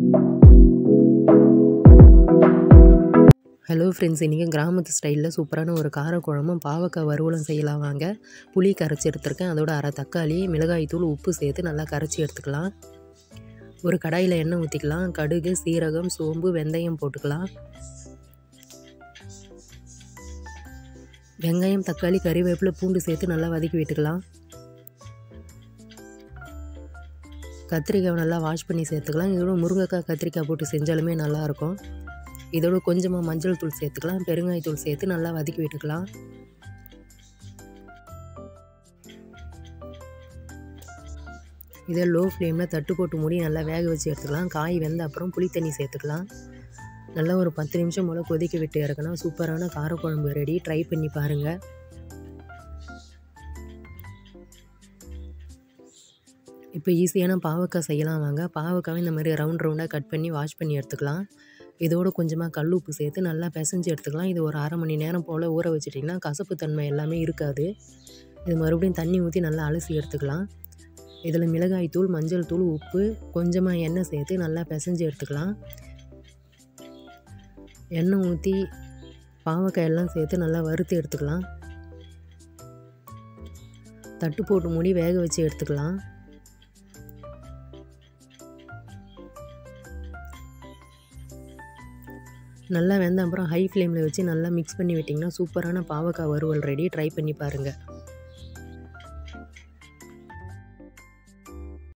Hello friends, இன்றைக்கி கிராமத்து ஸ்டைலில் சூப்பரான ஒரு காரக்குழம்பும் பாவக்காய் வறுவலும் செய்யலாம் வாங்க. புளி கரைச்சி எடுத்துருக்கேன். அதோட அரை தக்காளி, மிளகாய்த்தூள், உப்பு சேர்த்து நல்லா கரைச்சி எடுத்துக்கலாம். ஒரு கடாயில் எண்ணெய் ஊற்றிக்கலாம். கடுகு, சீரகம், சோம்பு, வெந்தயம் போட்டுக்கலாம். வெங்காயம், தக்காளி, கறிவேப்பிலை, பூண்டு சேர்த்து நல்லா வதக்கி விட்டுக்கலாம். கத்திரிக்காவை நல்லா வாஷ் பண்ணி சேர்த்துக்கலாம். இதோட முருங்கைக்காய், கத்திரிக்காய் போட்டு செஞ்சாலுமே நல்லாயிருக்கும். இதோட கொஞ்சமாக மஞ்சள் தூள் சேர்த்துக்கலாம். பெருங்காயத்தூள் சேர்த்து நல்லா வதக்கி விட்டுக்கலாம். இதை லோ ஃப்ளேமில் தட்டு போட்டு மூடி நல்லா வேக வச்சு எடுத்துக்கலாம். காய் வெந்த அப்புறம் புளி தண்ணி சேர்த்துக்கலாம். நல்லா ஒரு 10 நிமிஷம் போல் கொதிக்க விட்டு இறக்கணும். சூப்பரான காரக்குழம்பு ரெடி. ட்ரை பண்ணி பாருங்கள். இப்போ ஈஸியான பாவக்காய் செய்யலாம் வாங்க. பாவக்காவை இந்த மாதிரி ரவுண்டாக கட் பண்ணி வாஷ் பண்ணி எடுத்துக்கலாம். இதோடு கொஞ்சமாக கல் உப்பு சேர்த்து நல்லா பிசைஞ்சு எடுத்துக்கலாம். இது ஒரு அரை மணி நேரம் போல் ஊற வச்சிட்டிங்கன்னா கசப்பு தன்மை எல்லாமே இருக்காது. இது மறுபடியும் தண்ணி ஊற்றி நல்லா அலசி எடுத்துக்கலாம். இதில் மிளகாய்த்தூள், மஞ்சள் தூள், உப்பு, கொஞ்சமாக எண்ணெய் சேர்த்து நல்லா பிசைஞ்சு எடுத்துக்கலாம். எண்ணெய் ஊற்றி பாவக்காய் எல்லாம் சேர்த்து நல்லா வறுத்து எடுத்துக்கலாம். தட்டு போட்டு மூடி வேக வச்சு எடுத்துக்கலாம். நல்லா வெந்த அப்புறம் ஹை ஃப்ளேமில் வச்சு நல்லா மிக்ஸ் பண்ணி விட்டிங்கன்னா சூப்பரான பாவக்காய் வறுவல் ரெடி. ட்ரை பண்ணி பாருங்கள்.